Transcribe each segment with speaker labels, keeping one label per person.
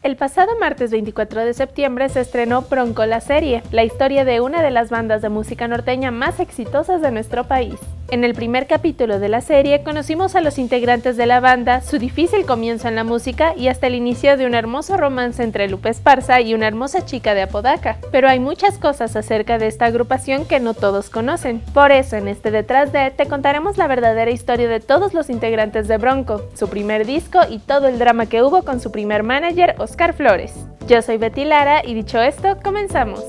Speaker 1: El pasado martes 24 de septiembre se estrenó Bronco la serie, la historia de una de las bandas de música norteña más exitosas de nuestro país. En el primer capítulo de la serie conocimos a los integrantes de la banda, su difícil comienzo en la música y hasta el inicio de un hermoso romance entre Lupe Esparza y una hermosa chica de Apodaca. Pero hay muchas cosas acerca de esta agrupación que no todos conocen. Por eso en este Detrás de te contaremos la verdadera historia de todos los integrantes de Bronco, su primer disco y todo el drama que hubo con su primer manager, Oscar Flores. Yo soy Betty Lara y dicho esto, comenzamos.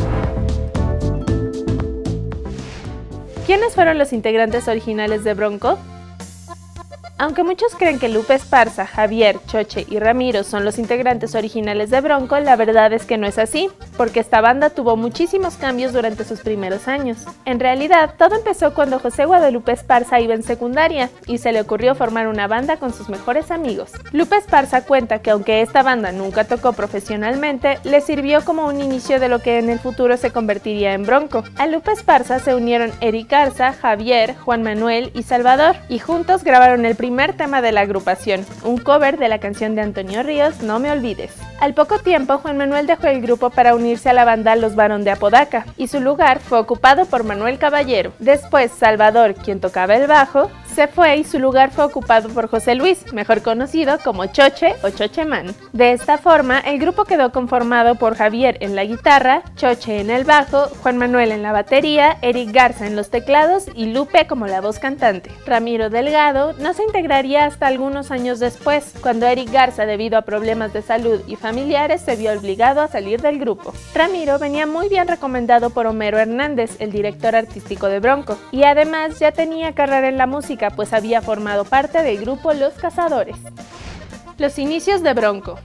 Speaker 1: ¿Quiénes fueron los integrantes originales de Bronco? Aunque muchos creen que Lupe Esparza, Javier, Choche y Ramiro son los integrantes originales de Bronco, la verdad es que no es así, porque esta banda tuvo muchísimos cambios durante sus primeros años. En realidad, todo empezó cuando José Guadalupe Esparza iba en secundaria y se le ocurrió formar una banda con sus mejores amigos. Lupe Esparza cuenta que aunque esta banda nunca tocó profesionalmente, le sirvió como un inicio de lo que en el futuro se convertiría en Bronco. A Lupe Esparza se unieron Eric Garza, Javier, Juan Manuel y Salvador, y juntos grabaron el primer tema de la agrupación, un cover de la canción de Antonio Ríos, No me olvides. Al poco tiempo, Juan Manuel dejó el grupo para unirse a la banda Los Barón de Apodaca, y su lugar fue ocupado por Manuel Caballero. Después, Salvador, quien tocaba el bajo, se fue y su lugar fue ocupado por José Luis, mejor conocido como Choche o Chocheman. De esta forma, el grupo quedó conformado por Javier en la guitarra, Choche en el bajo, Juan Manuel en la batería, Eric Garza en los teclados y Lupe como la voz cantante. Ramiro Delgado no se integraría hasta algunos años después, cuando Eric Garza, debido a problemas de salud y familiares, se vio obligado a salir del grupo. Ramiro venía muy bien recomendado por Homero Hernández, el director artístico de Bronco, y además ya tenía carrera en la música, pues había formado parte del grupo Los Cazadores. Los inicios de Bronco.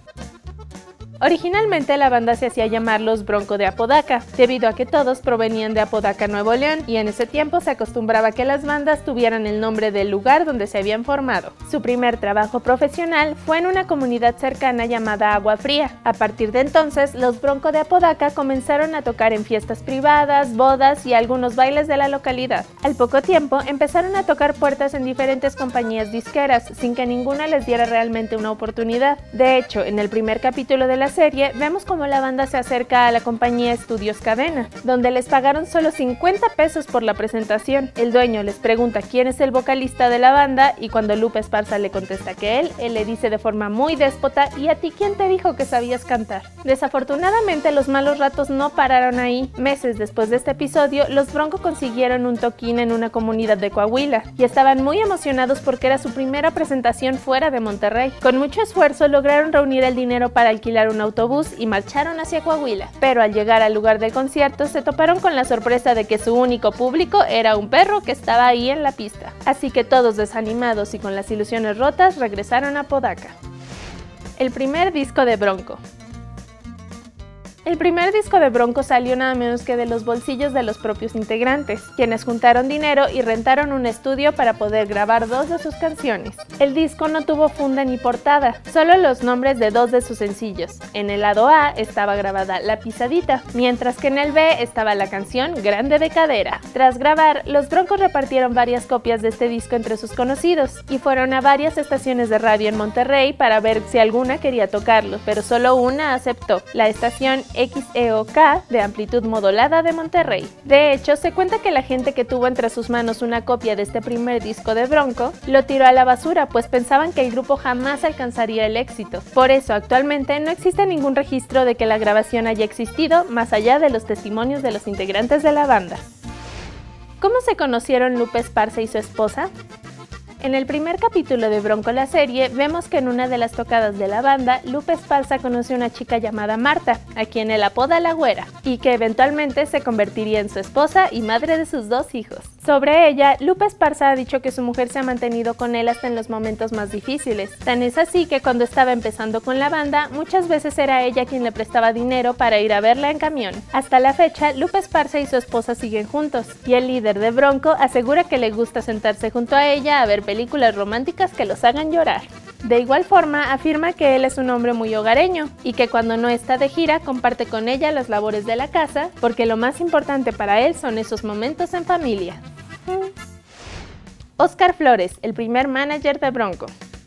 Speaker 1: Originalmente la banda se hacía llamar Los Bronco de Apodaca, debido a que todos provenían de Apodaca, Nuevo León, y en ese tiempo se acostumbraba que las bandas tuvieran el nombre del lugar donde se habían formado. Su primer trabajo profesional fue en una comunidad cercana llamada Agua Fría. A partir de entonces, los Bronco de Apodaca comenzaron a tocar en fiestas privadas, bodas y algunos bailes de la localidad. Al poco tiempo, empezaron a tocar puertas en diferentes compañías disqueras, sin que ninguna les diera realmente una oportunidad. De hecho, en el primer capítulo de la serie, vemos cómo la banda se acerca a la compañía Estudios Cadena, donde les pagaron solo 50 pesos por la presentación. El dueño les pregunta quién es el vocalista de la banda y cuando Lupe Esparza le contesta que él le dice de forma muy déspota: ¿y a ti quién te dijo que sabías cantar? Desafortunadamente, los malos ratos no pararon ahí. Meses después de este episodio, los Bronco consiguieron un toquín en una comunidad de Coahuila y estaban muy emocionados porque era su primera presentación fuera de Monterrey. Con mucho esfuerzo lograron reunir el dinero para alquilar un autobús y marcharon hacia Coahuila, pero al llegar al lugar del concierto se toparon con la sorpresa de que su único público era un perro que estaba ahí en la pista. Así que todos desanimados y con las ilusiones rotas regresaron a Apodaca. El primer disco de Bronco. El primer disco de Bronco salió nada menos que de los bolsillos de los propios integrantes, quienes juntaron dinero y rentaron un estudio para poder grabar 2 de sus canciones. El disco no tuvo funda ni portada, solo los nombres de 2 de sus sencillos. En el lado A estaba grabada La Pisadita, mientras que en el B estaba la canción Grande de Cadera. Tras grabar, los Broncos repartieron varias copias de este disco entre sus conocidos y fueron a varias estaciones de radio en Monterrey para ver si alguna quería tocarlo, pero solo una aceptó, la estación XEOK de amplitud modulada de Monterrey. De hecho, se cuenta que la gente que tuvo entre sus manos una copia de este primer disco de Bronco lo tiró a la basura, pues pensaban que el grupo jamás alcanzaría el éxito. Por eso, actualmente no existe ningún registro de que la grabación haya existido, más allá de los testimonios de los integrantes de la banda. ¿Cómo se conocieron Lupe Esparza y su esposa? En el primer capítulo de Bronco la serie, vemos que en una de las tocadas de la banda, Lupe Esparza conoce a una chica llamada Marta, a quien él apoda La Güera, y que eventualmente se convertiría en su esposa y madre de sus 2 hijos. Sobre ella, Lupe Esparza ha dicho que su mujer se ha mantenido con él hasta en los momentos más difíciles. Tan es así que cuando estaba empezando con la banda, muchas veces era ella quien le prestaba dinero para ir a verla en camión. Hasta la fecha, Lupe Esparza y su esposa siguen juntos, y el líder de Bronco asegura que le gusta sentarse junto a ella a ver películas románticas que los hagan llorar. De igual forma, afirma que él es un hombre muy hogareño y que cuando no está de gira comparte con ella las labores de la casa, porque lo más importante para él son esos momentos en familia. Oscar Flores, el primer manager de Bronco.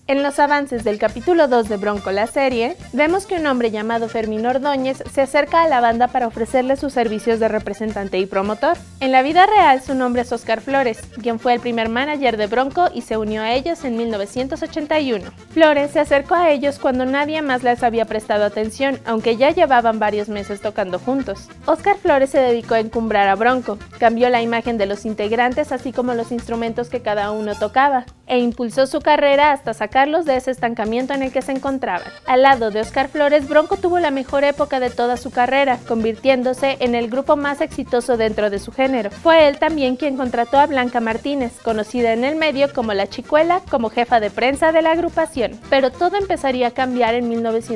Speaker 1: En los avances del capítulo 2 de Bronco la serie, vemos que un hombre llamado Fermín Ordóñez se acerca a la banda para ofrecerle sus servicios de representante y promotor. En la vida real su nombre es Óscar Flores, quien fue el primer manager de Bronco y se unió a ellos en 1981. Flores se acercó a ellos cuando nadie más les había prestado atención, aunque ya llevaban varios meses tocando juntos. Óscar Flores se dedicó a encumbrar a Bronco, cambió la imagen de los integrantes así como los instrumentos que cada uno tocaba, e impulsó su carrera hasta sacarlos de ese estancamiento en el que se encontraban. Al lado de Óscar Flores, Bronco tuvo la mejor época de toda su carrera, convirtiéndose en el grupo más exitoso dentro de su género. Fue él también quien contrató a Blanca Martínez, conocida en el medio como La Chicuela, como jefa de prensa de la agrupación. Pero todo empezaría a cambiar en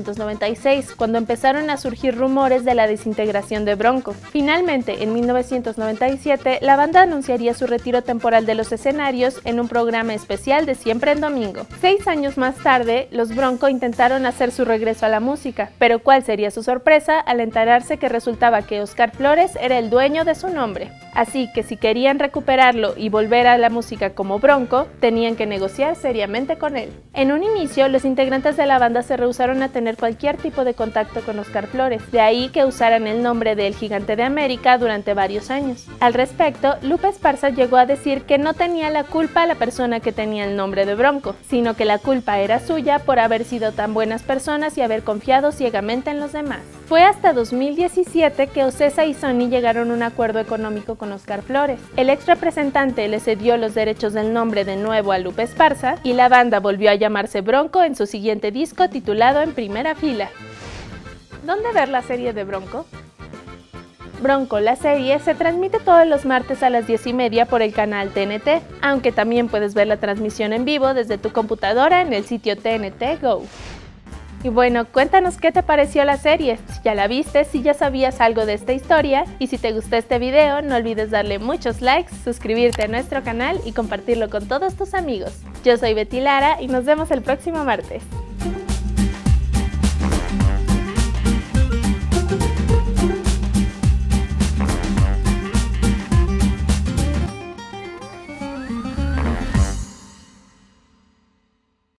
Speaker 1: 1996, cuando empezaron a surgir rumores de la desintegración de Bronco. Finalmente, en 1997, la banda anunciaría su retiro temporal de los escenarios en un programa especial de Siempre en Domingo. 6 años más tarde, los Bronco intentaron hacer su regreso a la música, pero ¿cuál sería su sorpresa al enterarse que resultaba que Óscar Flores era el dueño de su nombre? Así que si querían recuperarlo y volver a la música como Bronco, tenían que negociar seriamente con él. En un inicio, los integrantes de la banda se rehusaron a tener cualquier tipo de contacto con Óscar Flores, de ahí que usaran el nombre de El Gigante de América durante varios años. Al respecto, Lupe Esparza llegó a decir que no tenía la culpa la persona que tenía el nombre de Bronco, sino que la culpa era suya por haber sido tan buenas personas y haber confiado ciegamente en los demás. Fue hasta 2017 que Ocesa y Sony llegaron a un acuerdo económico con Óscar Flores. El ex representante le cedió los derechos del nombre de nuevo a Lupe Esparza y la banda volvió a llamarse Bronco en su siguiente disco titulado En Primera Fila. ¿Dónde ver la serie de Bronco? Bronco, la serie, se transmite todos los martes a las 10:30 por el canal TNT, aunque también puedes ver la transmisión en vivo desde tu computadora en el sitio TNT Go. Y bueno, cuéntanos qué te pareció la serie, si ya la viste, si ya sabías algo de esta historia, y si te gustó este video no olvides darle muchos likes, suscribirte a nuestro canal y compartirlo con todos tus amigos. Yo soy Betty Lara y nos vemos el próximo martes.